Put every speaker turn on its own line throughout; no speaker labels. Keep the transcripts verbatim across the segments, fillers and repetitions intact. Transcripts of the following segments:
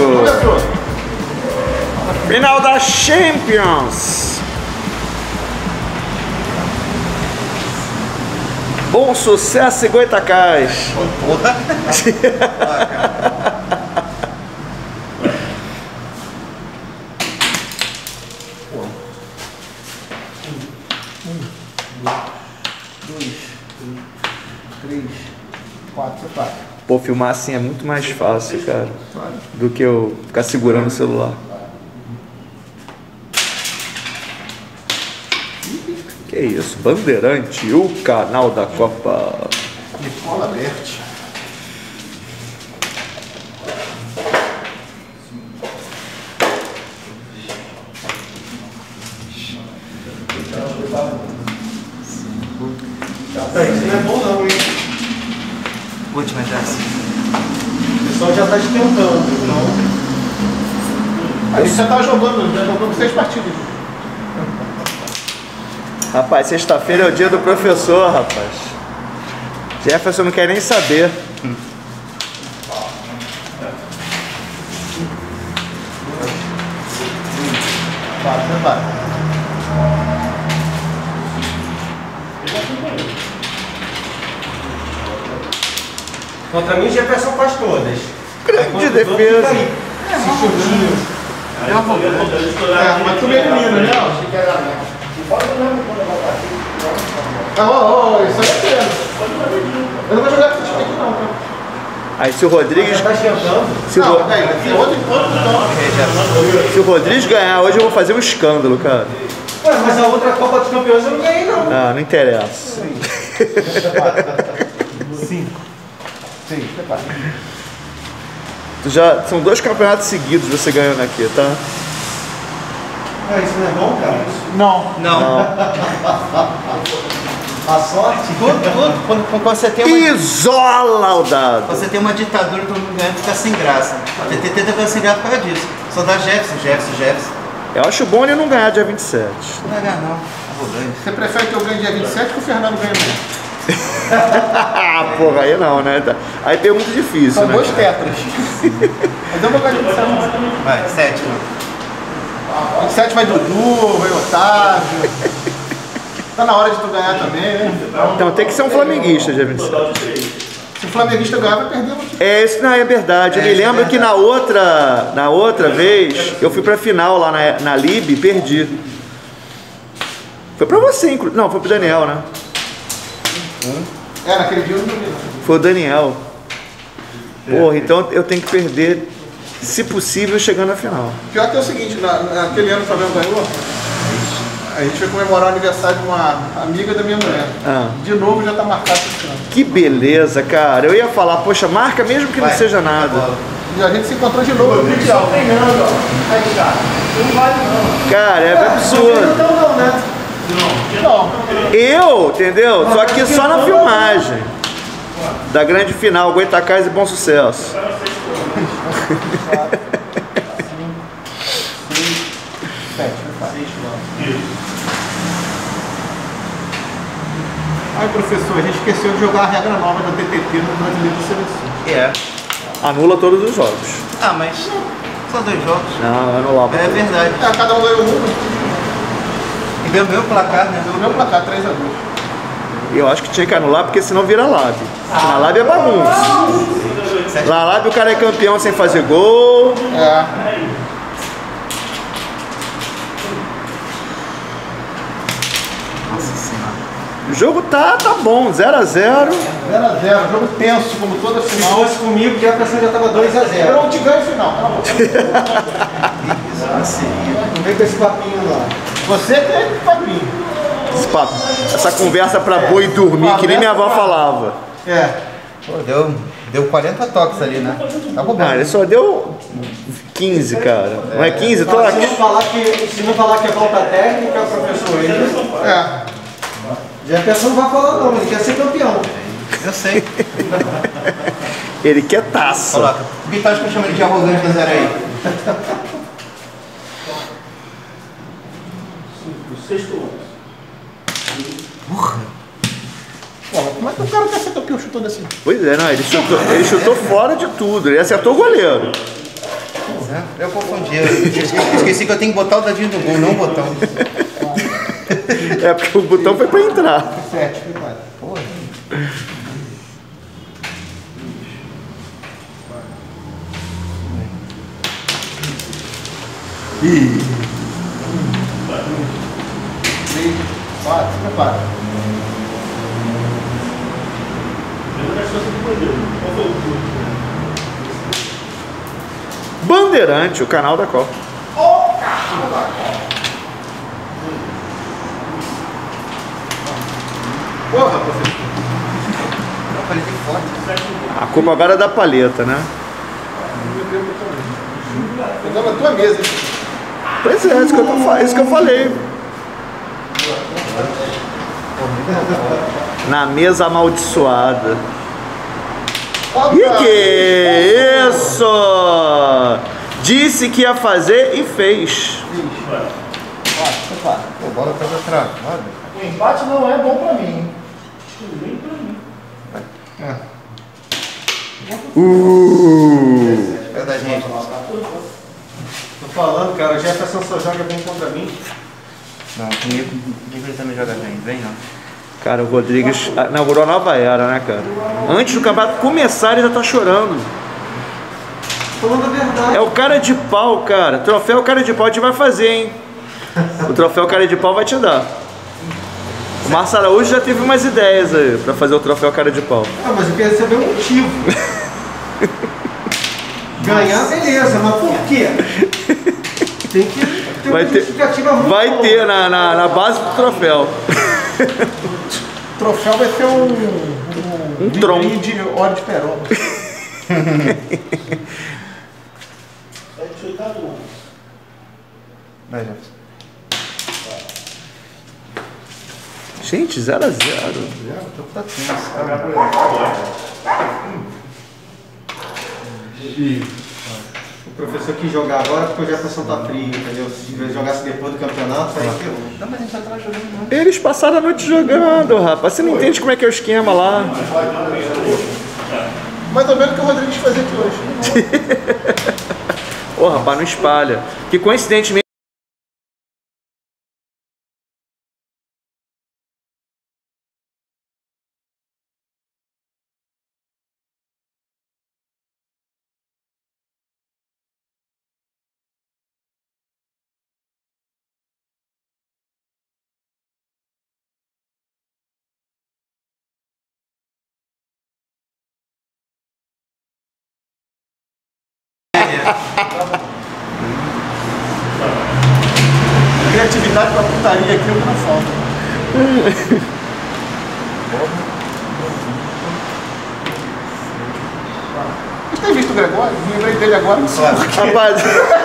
Final da Champions. Bom Sucesso e Goitacás.
Porra.
Pô, filmar assim é muito mais fácil, cara, do que eu ficar segurando o celular. Que isso, Bandeirante, o canal da Copa.
Nicola Berti. Isso não é bom não, hein?
Última dessa.
O pessoal já está esquentando, não? A gente já está jogando, já jogamos seis partidas.
Rapaz, sexta-feira é o dia do professor, rapaz. Jefferson não quer nem saber.
Vai, vai. Contra mim, Jefferson faz todas.
Grande defesa.
Esses chutinhos. É, mas tu me elimina, né? Ah, ó, ó, isso aí é pena. Eu não vou jogar com esse aqui não, tá?
Aí se o Rodrigues...
Você tá esquentando?
Se o,
Não,
Ro-
daí, é outro encontro então.
se o Rodrigues ganhar hoje eu vou fazer um escândalo, cara.
Ué, mas a outra Copa dos Campeões eu não ganhei não.
Ah, não interessa.
Cinco. Sim, prepara.
Tu já, são dois campeonatos seguidos você ganhando aqui, tá?
Ah, isso não é bom, cara?
Não. Não.
A sorte?
Tudo, tudo. Quando, quando você tem uma...
Isola o dado.
Você tem uma ditadura, todo mundo ganha, fica sem graça. A T T T tá ficando sem graça por causa disso. Só dá Jefferson, Jefferson, Jefferson.
Eu acho bom ele não ganhar dia vinte e sete.
Não vai ganhar não. Arrogante.
Você prefere que eu ganhe dia vinte e sete que o Fernando ganhe mesmo?
Ah, porra, aí não, né? Aí pergunta difícil,
São
né?
dois tetras. Mas eu vou ganhar vinte e sete.
Vai, sétimo.
vinte e sete vai Dudu, vai Otávio. Tá na hora de tu ganhar também, né?
Então tem que ser um flamenguista dia vinte e sete.
Se o flamenguista ganhar, vai perder.
É, isso não é verdade. Eu me lembro que na outra, na outra vez, eu fui pra final lá na, na Lib e perdi. Foi pra você, inclusive. Não, foi pro Daniel, né?
É, naquele dia eu não vi.
Foi o Daniel. Porra, então eu tenho que perder, se possível, chegando na final.
Pior que é o seguinte, na, naquele ano que o Flamengo ganhou, a gente foi comemorar o aniversário de uma amiga da minha mulher.
Ah.
De novo já tá marcado esse ano.
Que beleza, cara. Eu ia falar, poxa, marca mesmo que não
Vai,
seja nada.
E a gente se encontrou de novo no Mundial.
treinando, ó. Aí, cara. Não vale não.
Cara, é absurdo.
Não, não, né? Não.
Eu, entendeu? Só que só na filmagem da grande final, Goitacás e Bom Sucesso.
Ai, professor, a gente esqueceu de jogar a regra nova da T T T no Brasileiro de Seleção.
É.
Anula todos os jogos.
Ah, mas só dois jogos.
Não, anulava.
É verdade.
É, cada um ganhou um.
E veio o meu placar, né?
No meu placar, três a dois.
Eu acho que tinha que anular porque senão vira Lab. Na Lab é bagunça. Na Lab o cara é campeão sem fazer gol.
É.
Nossa senhora.
O jogo tá, tá bom, zero a zero.
zero a zero, jogo tenso, como toda
Se
final.
fosse comigo, já a pressão já tava dois a
Eu
zero.
não te ganho final, tá bom.
Não vem com esse papinho lá.
Você tem papinho.
Esse papo, essa conversa pra boi dormir, que nem minha avó falava.
É.
Pô, deu, deu quarenta toques ali, né? Tá bom.
Ah, ele só deu quinze, cara. Não é quinze? Tô
Se
aqui.
não falar que, se não falar que é falta técnica, professor, ele,
É.
já a pessoa não vai falar não, ele quer ser campeão.
Eu sei.
Ele quer taça.
Coloca. Por que tu acha que eu chamo ele de arrogante da zero aí?
Pô, como é que o cara quer ser campeão chutando assim?
Pois é, não, ele chutou, ele chutou fora de tudo. Ele acertou o goleiro.
É, eu confundi. Eu esqueci que eu tenho que botar o dadinho do gol, não o botão.
É porque o botão foi pra entrar.
Sete, cuidado.
Porra.
Ih. Três, quatro, se prepara.
Bandeirante, o canal da Copa.
O carro da Copa. Porra, professor.
Eu falei que forte.
A culpa agora é da palheta, né?
Eu tava na tua mesa.
Pois é, isso que eu, tô, fa- isso que eu falei. Na mesa amaldiçoada. E que isso? Disse que ia fazer e fez.
Quatro, prepara.
Pô, a bola tava travada.
O empate não é bom pra mim.
Uh.
Espera da gente.
Tô falando, cara, o Jefferson só joga bem contra mim.
Não, comigo ele também joga bem. Vem não.
Cara, o Rodrigues inaugurou a nova era, né, cara? Antes do campeonato começar, ele já tá chorando.
Falando a verdade.
É o cara de pau, cara. Troféu cara de pau a gente vai fazer, hein? O troféu cara de pau vai te dar. O Márcio Araújo já teve umas ideias aí pra fazer o troféu cara de pau.
Ah, mas eu queria saber o motivo. Ganhar, beleza, mas por quê? Tem que ter
Vai
uma
ter,
justificativa muito
vai
boa.
ter na, na, na base do troféu.
O troféu vai ser um... Um,
Um tronco.
vidrinho de óleo de peroba.
Vai, Jefferson.
Gente, zero a zero.
O jogo tá tenso.
O professor quis jogar agora porque o Jefferson tá frio, entendeu? Se ele jogasse depois do campeonato, aí ferrou.
Não, mas a gente já tá jogando não.
Eles passaram a noite jogando, rapaz. Você não entende como é que é o esquema lá.
Mais ou menos o que o Rodrigues fazia aqui hoje.
Ô, rapaz, não espalha. Que coincidentemente.
Criatividade pra putaria aqui, eu não falta. Você tem visto o Gregório? Me lembrei dele agora.
Rapaz,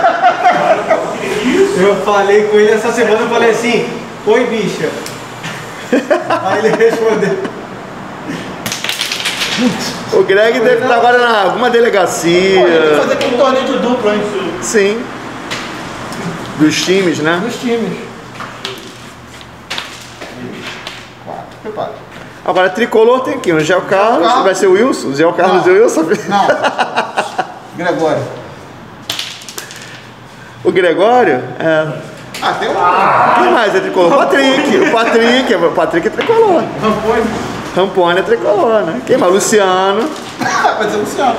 Eu falei com ele essa semana, eu falei assim, oi bicha. Aí ele respondeu.
o Greg deve estar agora em alguma delegacia.
Tem que fazer aqui um torneio de duplo, hein?
Sim. Dos times, né?
Dos times. Quatro, prepara.
Agora, tricolor tem aqui. O Zé Carlos.
Carlos.
Vai ser o Wilson? O Zé Carlos
Não.
e o Wilson?
Não. Gregório.
O Gregório? É.
Ah, tem um.
Quem mais é tricolor? O Patrick. O Patrick. O Patrick é tricolor.
Rampone.
Rampone é tricolor, né? Quem mais? Luciano.
Vai dizer Luciano.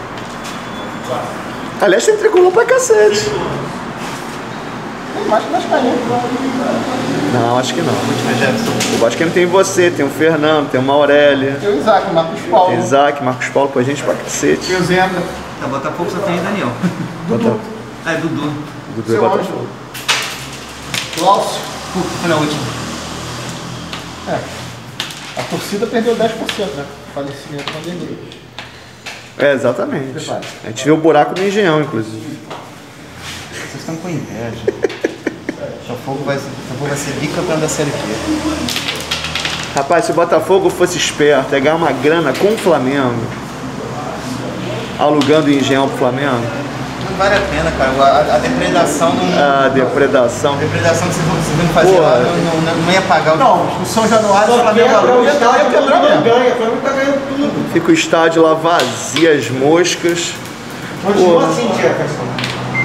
Aliás, tem tricolor pra cacete.
Tem mais que nós caímos.
Não, acho que não.
Jefferson.
O Vascaíno tem você, tem o Fernando, tem uma Aurélia,
Tem o Isaac, o Marcos Paulo.
tem Isaac, Marcos Paulo, pô, gente pra cacete.
Tem o Zenda.
Tá, Botafogo só tem Daniel.
Bota-
É, Dudu.
Dudu
Seu
e Botafogo.
anjo. Cláudio.
Puta, foi na última.
É. A torcida perdeu dez por cento, né? Falecimento da pandemia.
É, exatamente. A gente vê o buraco do Engenhão, inclusive.
Vocês estão com inveja. Botafogo vai, Botafogo vai ser bicampeão da Série B.
Rapaz, se o Botafogo fosse esperto, ia ganhar uma grana com o Flamengo, alugando o Engenhão pro Flamengo,
Não vale a pena, cara. A, a depredação não.
a depredação.
A depredação que vocês vão, vocês vão fazer
Pô,
lá não, não, não, não ia pagar o.
Não, o São Januário, o
Só
Flamengo
quebra o
aluga,
estádio,
ia
todo
quebrar
mundo
mesmo.
ganha, o Flamengo tá ganhando tudo.
Fica o estádio lá vazio, as moscas.
Continua
Pô.
assim, Jefferson.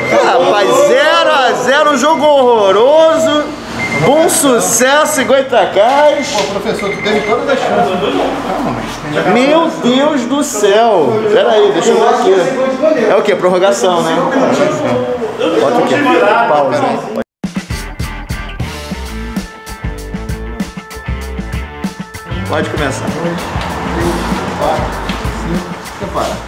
Rapaz, zero a zero, um jogo horroroso. Bom sucesso em Goitacás.
Pô, professor, tu teve todas as chances. Calma, mas...
Meu Deus do céu. Pera aí, deixa eu ver aqui. É o que? Prorrogação, né? Bota aqui. Pausa. Pode começar.
quatro, cinco, separa.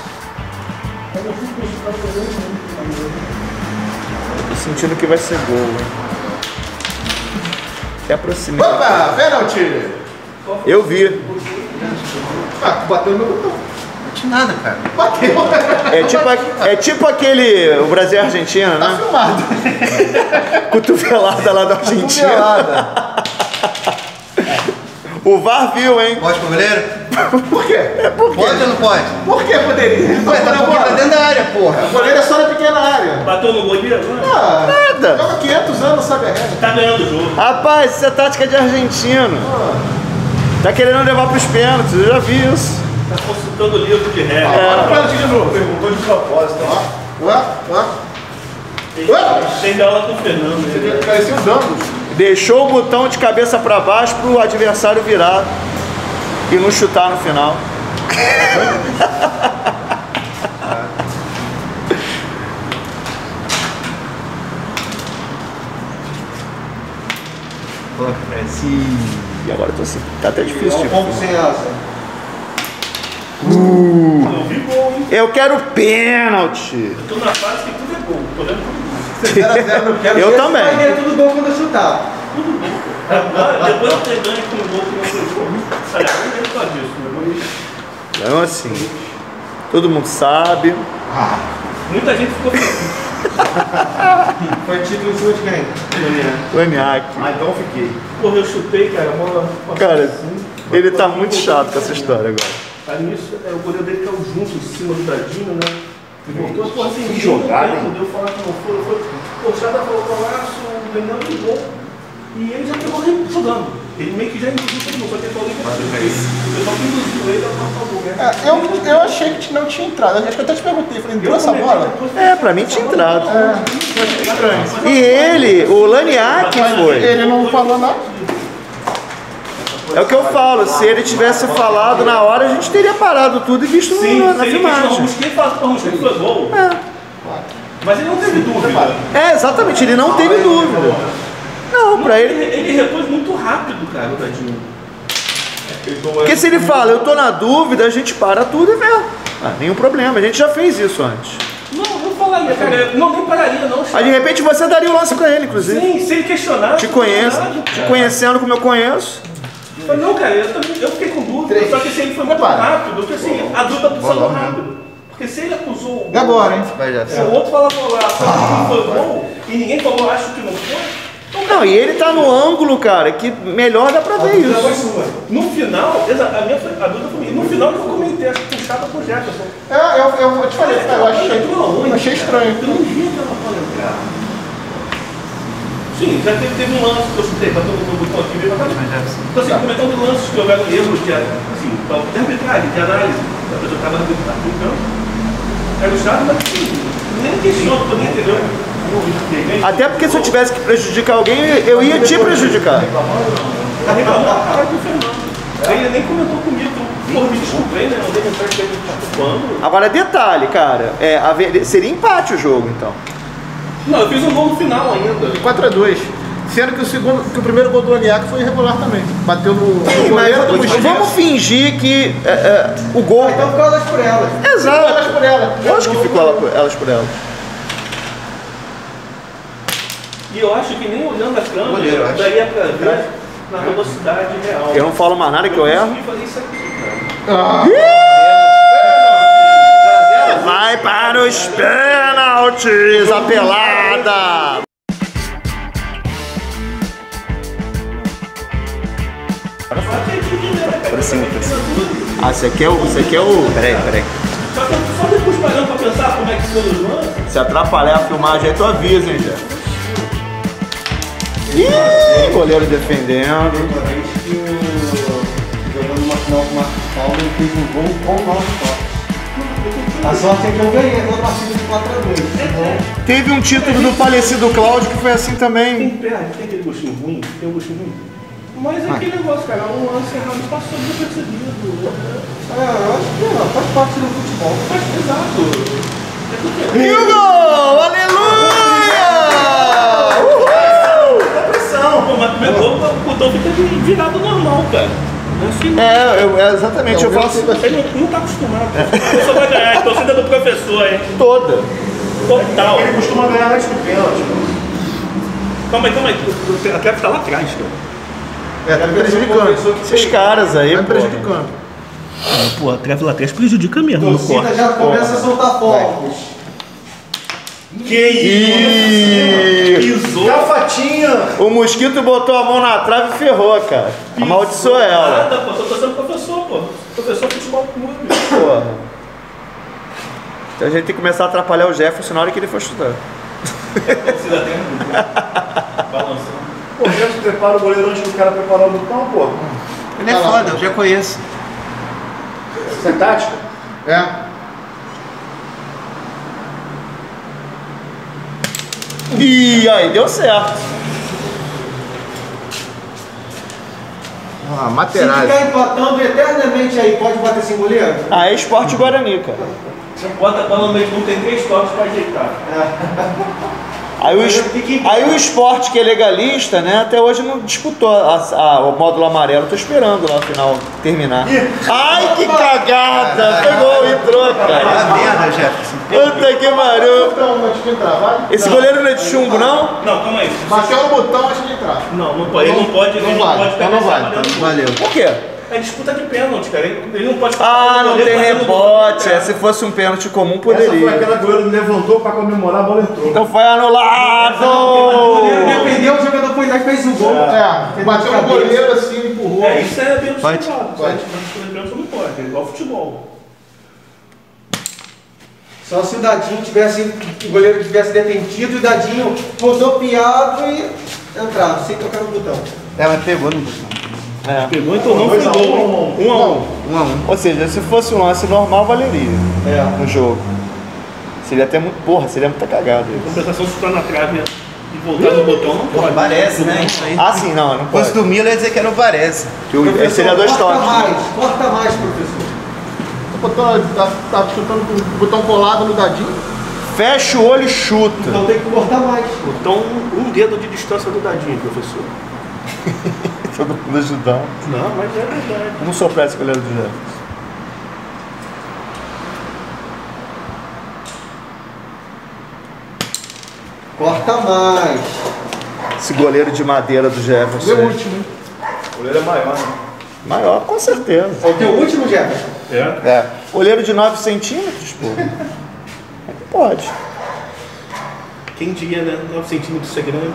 Tô sentindo que vai ser gol. Se aproxima.
Opa, pênalti!
Eu vi.
Ah, tu bateu no meu botão.
Não tinha nada, cara.
Bateu.
É tipo, a- é tipo aquele. O Brasil e a Argentina,
Tá
né?
filmado.
Cotovelada lá da Argentina.
Cotovelada.
O V A R viu, hein?
Pode pro goleiro?
Por quê?
Pode ou não pode?
Por que poderia? Ele
Ué,
tocou
tá
na
porque tá
bola.
dentro da área, porra.
O goleiro é só na pequena área.
Bateu no goleiro? Né?
Ah,
Nada.
joga quinhentos anos, sabe a regra.
Tá ganhando o jogo.
Rapaz, isso é tática de argentino. Tá querendo levar pros pênaltis, eu já vi isso.
Tá consultando o livro de regra.
Olha o pênalti de novo. Perguntou de propósito, ó. Ó, ó.
Tem de aula com o Fernando. Né?
Parecia os ambos.
Deixou o botão de cabeça pra baixo pro adversário virar e não chutar no final.
Pô, parece...
E agora eu tô assim, tá até difícil. Tipo.
Ponto sem asa.
Eu vi gol, hein?
Eu quero pênalti.
Eu tô na fase que tudo é gol. Tô vendo tudo
zero a zero no quero.
Eu também.
é tudo gol quando eu chutar. Tudo bom. Agora, depois eu ter ganho com o gol que não foi gol. Olha, eu não lembro só disso. Né?
Então assim, todo mundo sabe.
Muita gente ficou feliz.
Foi título em cima de quem?
O M A aqui.
Ah, então eu fiquei.
Porra, eu chutei, cara. A bola passou
Cara,
assim.
ele tá muito chato com essa história agora.
Aí nisso, é, o goleiro dele caiu junto em cima do Dadinho, né? E voltou, pô, assim,
Que jogada,
tempo,
hein?
deu falar que não foi, foi. Pô, o Chada falou golaço, o Daniel ligou. E ele já pegou ele jogando. Ele meio que já induziu todo mundo, só que ele falou que o pessoal que induziu ele a passar o gol, né?
É, eu, eu achei que não tinha entrado. Acho que eu até te perguntei. Falei, entrou essa bola?
É, pra mim tinha entrado.
É, eu achei estranho.
E ele, o Laniak foi.
Ele não falou nada.
É o que eu falo, se ele tivesse falado na hora, a gente teria parado tudo e visto
Sim,
na, na
se ele questionou o
filmagem.
Busquets, fala que o Busquets foi gol.
É.
Mas ele não teve dúvida.
É, exatamente, ele não teve dúvida. Não, pra
Ele,
ele.
ele repôs muito rápido, cara, o Dadinho.
Porque se ele fala, eu tô na dúvida, a gente para tudo e vê. Ah, nenhum problema, a gente já fez isso antes.
Não, eu falaria, cara. eu Não, nem pararia, não.
Aí de repente você daria o lance pra ele, inclusive.
Sim, se ele questionasse.
Te conheço,
verdade,
te
cara.
conhecendo como eu conheço.
Eu falei, não, cara, eu, também, eu fiquei com dúvida,
Três.
só que se ele foi muito
Prepara.
rápido, porque assim, a dúvida precisa
Bolão, né?
rápido. Porque se ele acusou o
E agora, hein?
Vai já.
se o outro fala golaço, só que não foi gol, e ninguém falou, acho que não foi, então,
Não, e ele tá no ângulo, cara, que melhor dá pra ver isso.
no final, exa- a, minha, foi- a dúvida foi minha, no final que eu comentei, acho que puxada pro Jefferson.
É, eu, eu, eu te falei, eu achei, eu achei estranho.
Eu não vi aquela bola entrar. Sim, já teve, teve um lance que eu chutei, bateu no botão aqui, veio pra cá. Então assim, comentando lances que houveram erros de, assim, de arbitragem, de análise. A pessoa estava arbitrando, era o chato, mas assim, nem questiono, tô nem entendeu.
Até porque se eu tivesse que prejudicar alguém, eu ia te prejudicar.
Tá reclamando do cara do Fernando. Ele nem comentou comigo, porra, me desculpei, né? Não dei mensagem pra ele desculpando.
Agora, detalhe, cara, é, haver- seria empate o jogo, então.
Não, eu fiz um gol no final ainda.
quatro a dois. Sendo que o, segundo, que o primeiro gol do Laniak foi irregular também. Bateu no, no goleiro do
Mas
Busquets.
vamos fingir que é, é, o gol.
Então ficou elas por elas.
Exato.
Elas por elas.
Lógico que ficou ela por- elas por elas.
E eu acho que nem olhando a câmera,
Goleiro, eu acho.
daria pra ver na velocidade real.
Eu não falo mais nada que eu erro.
consegui fazer isso aqui, cara.
Ah,
Vai para os pênaltis, a pelada. Por cima, por cima. Ah, você quer o. Você quer o. Peraí, peraí.
Só, que, só depois parando pra pensar como é que foi os lances.
Se atrapalhar a filmagem aí, tu avisa, hein, Jé. Ih, goleiro defendendo.
uma vez que o jogando uma final com o Marcos Paulo, ele fez um gol com o Marcos Paulo. A sorte é que eu ganhei na partida de quatro a dois.
Teve um título do falecido Cláudio que foi assim também.
Tem pé, tem aquele gostinho ruim, tem um gostinho ruim. Mas é aquele negócio, cara, um lance errado passou desapercebido.
É, eu acho que não, faz parte do futebol.
Mas, exato.
E o gol! Aleluia! Uhul!
Dá pressão, pô, mas primeiro gol, o botão fica virado normal, cara. Não é assim,
É, eu, é exatamente, eu faço
ele não, não tá acostumado. Ele só vai ganhar, a torcida do professor, hein?
toda.
Total.
Ele costuma ganhar antes do pênalti.
Calma aí, calma aí. O atleta tá lá atrás, cara.
É, tá prejudicando.
Esses caras aí,
Tá
pô.
prejudicando.
Pô, a trave lá atrás prejudica mesmo
A
no
torcida
corte.
já começa a soltar fogos.
Que isso?
Ih,
Pisou.
Gafatinha!
o mosquito botou a mão na trave e ferrou, cara. Amaldiçoou ela.
Nada, pô. Tô torcendo pro professor, pô. Professor de futebol puro.
Porra. Então a gente tem que começar a atrapalhar o Jefferson na hora que ele for chutar.
A torcida tem um balançando.
Pô, já se prepara o goleiro antes do cara preparar o botão, pô.
Ele é foda, eu já conheço.
Isso é tática? É.
Ih, aí deu certo.
Ah,
Se
materagem.
ficar empatando eternamente aí, pode bater sem goleiro?
Ah, é Esporte Guarani, cara.
Bota a bola no meio, não tem três toques pra ajeitar.
Aí o, es- aí o esporte que é legalista, né, até hoje não disputou a- a- o módulo amarelo. Tô esperando lá no final terminar. Ai, que cagada! Pegou, entrou, cara.
Ah, merda, Jefferson.
Puta que pariu.
Botão antes de entrar, vai?
Esse goleiro não é de chumbo, não?
Não, calma aí.
Bateu no botão antes de entrar.
Não, não pode. Ele não pode, ele
Não
não
vale,
pode
então
pegar
não vale,
essa
então
bola.
Valeu.
Por quê?
É disputa de pênalti, cara. Ele, ele não pode
Ah, não
goleiro
tem
batendo no
rebote.
goleiro.
É, se fosse um pênalti comum,
Essa foi
poderia.
aquela que o goleiro levantou pra comemorar, a bola entrou.
Então foi
O
anulado!
goleiro defendeu, o jogador foi lá e fez o gol.
É, bateu no goleiro assim, empurrou.
É, isso é pênalti
Pode.
privado. Pode. Disputa de pênalti não pode. É igual futebol.
Só se o Dadinho tivesse, o goleiro tivesse defendido e o Dadinho rodopiado e entrado, sem tocar no botão.
É, mas pegou no botão.
É.
Pegou, então não
Dois
foi
a
gol.
um,
Um a um.
Um a um.
Ou seja, se fosse um lance normal, valeria
É.
no jogo. Seria até muito. Porra, seria muita cagada isso.
Compensação, se chutar na trave e voltar no botão, não
Porra,
pode.
parece, né? Isso aí.
Ah, sim, não, não
Se fosse
pode.
do Miller, ia dizer que era o Varese.
Que o-
Professor,
seria dois
corta
toques.
mais, corta mais, professor.
O botão tá, tá chutando com o botão colado no dadinho.
Fecha o olho e chuta.
Então tem que cortar mais.
Então, um dedo de distância do dadinho, professor.
Todo mundo ajudando.
Não, mas é verdade.
Vamos soprar esse goleiro do Jefferson.
Corta mais.
Esse goleiro de madeira do Jefferson.
Deu
aí.
último, hein? O goleiro é maior, né?
Maior, com certeza.
É o teu último, Jefferson?
É.
É. Goleiro de nove centímetros, pô. Pode.
Quem diria, né? nove centímetros ser grande.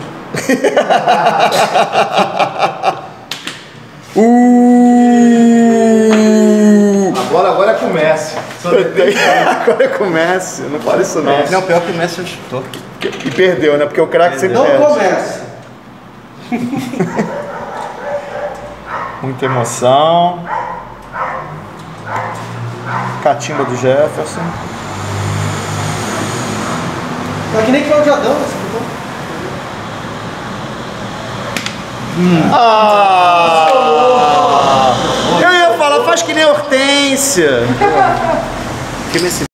Uh!
A bola agora é com o Messi. Só depende.
Agora começa, não fala isso não.
Não, pior que o Messi chutou.
E perdeu, né? Porque o craque sempre
Não
perde.
comece.
Muita emoção. Catimba do Jefferson.
Tá que nem Cláudio Adão esse botão.
Ah! Eu ia falar, faz que nem Hortência.
Que nesse